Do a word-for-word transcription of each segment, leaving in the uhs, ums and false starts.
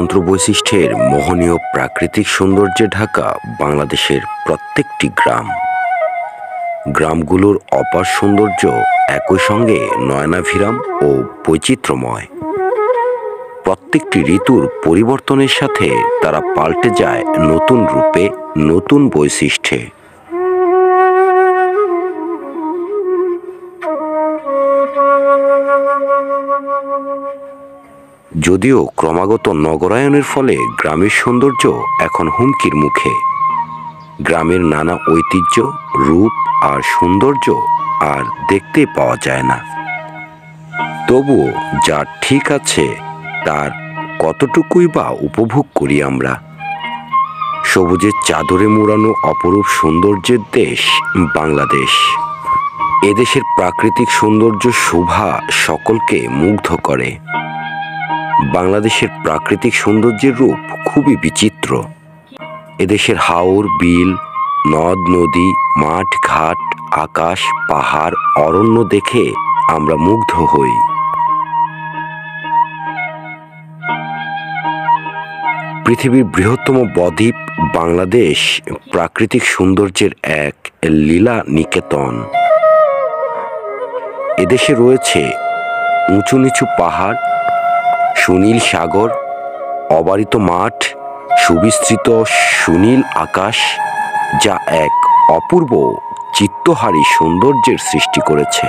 স্বতন্ত্র বৈশিষ্ট্যের মোহনীয় প্রাকৃতিক সৌন্দর্যে ঢাকা বাংলাদেশের প্রত্যেকটি গ্রাম। গ্রামগুলোর অপার সৌন্দর্য একই সঙ্গে নয়নাভিরাম ও বৈচিত্র্যময়। প্রত্যেকটি ঋতুর পরিবর্তনের সাথে তারা পাল্টে যায় নতুন রূপে, নতুন বৈশিষ্ট্যে। যদিও ক্রমাগত নগরায়নের ফলে গ্রামের সৌন্দর্য এখন হুমকির মুখে। গ্রামের নানা ঐতিহ্য, রূপ আর সৌন্দর্য আর দেখতে পাওয়া যায় না। তবুও যা ঠিক আছে তার কতটুকুই বা উপভোগ করি আমরা। সবুজের চাদরে মোড়ানো অপরূপ সৌন্দর্যের দেশ বাংলাদেশ। এদেশের প্রাকৃতিক সৌন্দর্য শোভা সকলকে মুগ্ধ করে। বাংলাদেশের প্রাকৃতিক সৌন্দর্যের রূপ খুবই বিচিত্র। এদেশের হাওর, বিল, নদ নদী, মাঠ ঘাট, আকাশ, পাহাড়, অরণ্য দেখে আমরা মুগ্ধ হই। পৃথিবীর বৃহত্তম বদ্বীপ বাংলাদেশ প্রাকৃতিক সৌন্দর্যের এক লীলা নিকেতন। এদেশে রয়েছে উঁচু নিচু পাহাড়, সুনীল সাগর, অবারিত মাঠ, সুবিস্তৃত সুনীল আকাশ, যা এক অপূর্ব চিত্তহারী সৌন্দর্যের সৃষ্টি করেছে।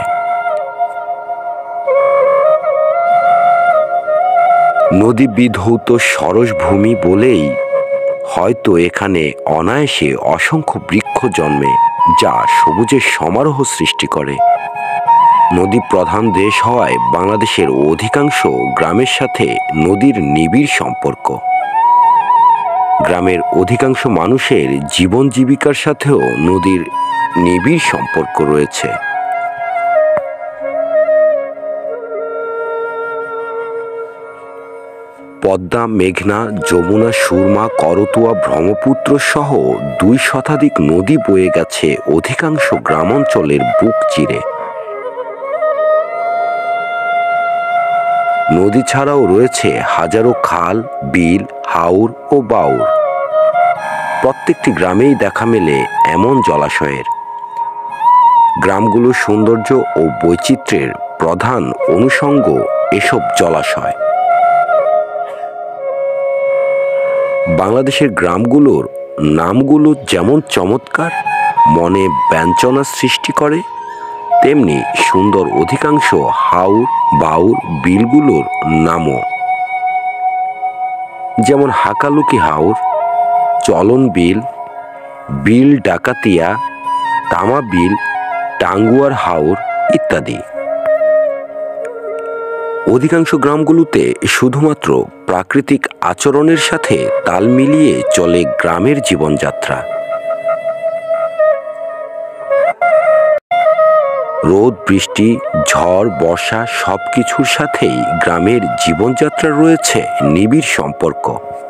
নদী বিধৌত সরস ভূমি বলেই হয়তো এখানে অনায়াসে অসংখ্য বৃক্ষ জন্মে, যা সবুজের সমারোহ সৃষ্টি করে। নদী প্রধান দেশ হওয়ায় বাংলাদেশের অধিকাংশ গ্রামের সাথে নদীর নিবিড় সম্পর্ক। গ্রামের অধিকাংশ মানুষের জীবন জীবিকার সাথেও নদীর নিবিড় সম্পর্ক রয়েছে। পদ্মা, মেঘনা, যমুনা, সুরমা, করতোয়া, ব্রহ্মপুত্র সহ দুই শতাধিক নদী বয়ে গেছে অধিকাংশ গ্রামাঞ্চলের বুক চিরে। নদী ছাড়াও রয়েছে হাজারো খাল, বিল, হাওর ও বাওর। প্রত্যেকটি গ্রামেই দেখা মেলে এমন জলাশয়ের। গ্রামগুলোর সৌন্দর্য ও বৈচিত্র্যের প্রধান অনুষঙ্গ এসব জলাশয়। বাংলাদেশের গ্রামগুলোর নামগুলো যেমন চমৎকার, মনে ব্যঞ্জনা সৃষ্টি করে, তেমনি সুন্দর অধিকাংশ হাওর, বাউর, বিলগুলোর নামও। যেমন হাকালুকি হাওর, চলন বিল, বিল ডাকাতিয়া, তামা বিল, টাঙ্গুয়ার হাওর ইত্যাদি। অধিকাংশ গ্রামগুলোতে শুধুমাত্র প্রাকৃতিক আচরণের সাথে তাল মিলিয়ে চলে গ্রামের জীবনযাত্রা। রোদ, বৃষ্টি, ঝড়, বর্ষা সবকিছুর সাথেই গ্রামের জীবনযাত্রা রয়েছে নিবিড় সম্পর্ক।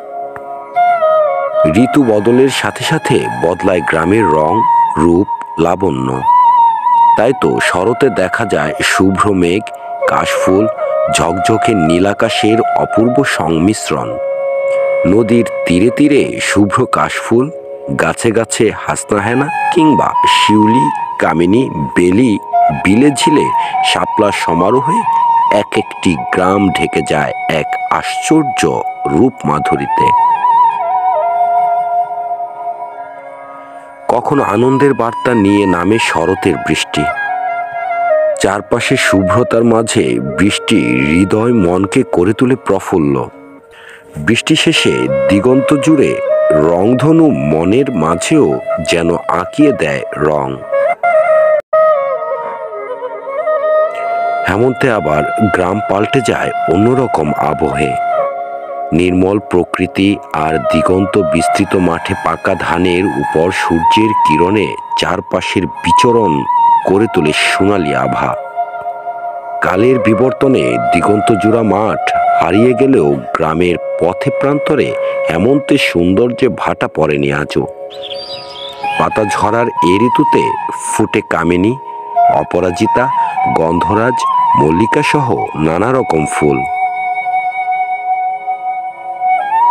ঋতু বদলের সাথে সাথে বদলায় গ্রামের রং, রূপ, লাবণ্য। তাই তো শরতে দেখা যায় শুভ্র মেঘ, কাশফুল, ঝকঝকে নীলাকাশের অপূর্ব সংমিশ্রণ। নদীর তীরে তীরে শুভ্র কাশফুল, গাছে গাছে হাসনাহেনা কিংবা শিউলি, কামিনী, বেলি, বিলে ঝিলে শাপলার সমারোহে এক একটি গ্রাম ঢেকে যায় এক আশ্চর্য রূপ মাধুরীতে। কখনো আনন্দের বার্তা নিয়ে নামে শরতের বৃষ্টি। চারপাশে শুভ্রতার মাঝে বৃষ্টি হৃদয় মনকে করে তোলে প্রফুল্ল। বৃষ্টি শেষে দিগন্ত জুড়ে রংধনু মনের মাঝেও যেন আঁকিয়ে দেয় রং। হেমন্তে আবার গ্রাম পাল্টে যায় অন্যরকম আবহে। নির্মল প্রকৃতি আর দিগন্ত বিস্তৃত মাঠে পাকা ধানের উপর সূর্যের কিরণে চারপাশের বিচরণ করে তোলে সোনালি আভা। কালের বিবর্তনে দিগন্ত জোড়া মাঠ হারিয়ে গেলেও গ্রামের পথে প্রান্তরে হেমন্তের সৌন্দর্যে ভাটা পড়েনি আজও। পাতা ঝরার এ ঋতুতে ফুটে কামিনী, অপরাজিতা, গন্ধরাজ, মল্লিকা সহ নানা রকম ফুল।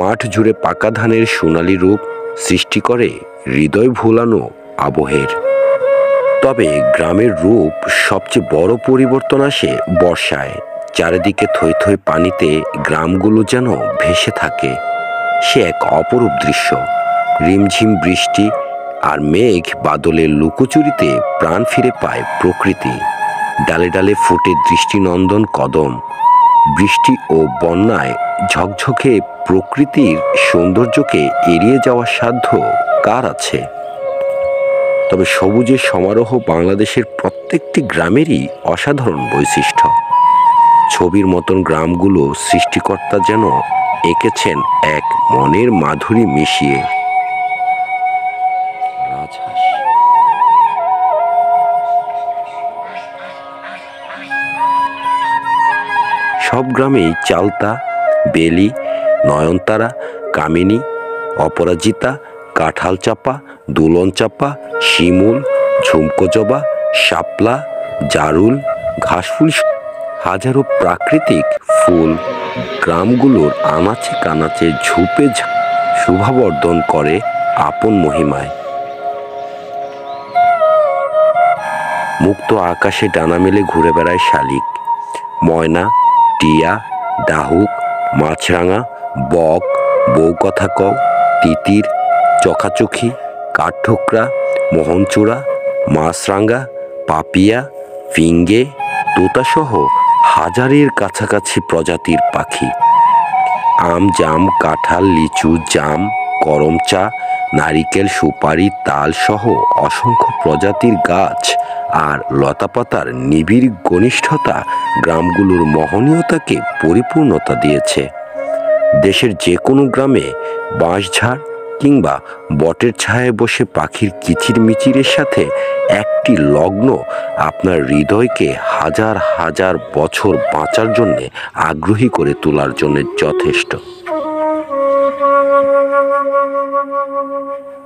মাঠ জুড়ে পাকা ধানের সোনালি রূপ সৃষ্টি করে হৃদয় ভোলানো আবহের। তবে গ্রামের রূপ সবচেয়ে বড় পরিবর্তন আসে বর্ষায়। চারিদিকে থই থই পানিতে গ্রামগুলো যেন ভেসে থাকে। সে এক অপরূপ দৃশ্য। রিমঝিম বৃষ্টি আর মেঘ বাদলের লুকোচুরিতে প্রাণ ফিরে পায় প্রকৃতি। ডালে ডালে ফুটে দৃষ্টিনন্দন কদম। বৃষ্টি ও বন্যায় ঝকঝকে প্রকৃতির সৌন্দর্যকে এড়িয়ে যাওয়ার সাধ্য কার আছে? তবে সবুজের সমারোহ বাংলাদেশের প্রত্যেকটি গ্রামেরই অসাধারণ বৈশিষ্ট্য। ছবির মতন গ্রামগুলো সৃষ্টিকর্তা যেন এঁকেছেন এক মনের মাধুরী মিশিয়ে। সব গ্রামেই চালতা, বেলি, নয়নতারা, কামিনী, অপরাজিতা, কাঁঠাল চাপা, দুলন চাপা, শিমুল, ঝুমকো জবা, শাপলা, জারুল, ঘাসফুল, হাজারো প্রাকৃতিক ফুল গ্রামগুলোর আনাচে কানাচে ঝুপে শোভাবর্ধন করে আপন মহিমায়। মুক্ত আকাশে ডানা মেলে ঘুরে বেড়ায় শালিক, ময়না, টিয়া, ডাহুক, মাছরাঙা, বক, বউ কথা কও, তিতির, চখাচখি, কাঠঠোকরা, মোহনচূড়া, মাছরাঙা, পাপিয়া, ফিঙ্গে, তোতাসহ হাজারের কাছাকাছি প্রজাতির পাখি। আম, জাম, কাঁঠাল, লিচু, জাম, করমচা, নারিকেল, সুপারি, তাল সহ অসংখ্য প্রজাতির গাছ আর লতাপাতার নিবিড় ঘনিষ্ঠতা গ্রামগুলোর মোহনীয়তাকে পরিপূর্ণতা দিয়েছে। দেশের যে কোনো গ্রামে বাঁশঝাড় কিংবা বটের ছায়ায় বসে পাখির কিচিরমিচিরের সাথে একটি লগ্ন আপনার হৃদয়কে হাজার হাজার বছর বাঁচার জন্যে আগ্রহী করে তোলার জন্য যথেষ্ট।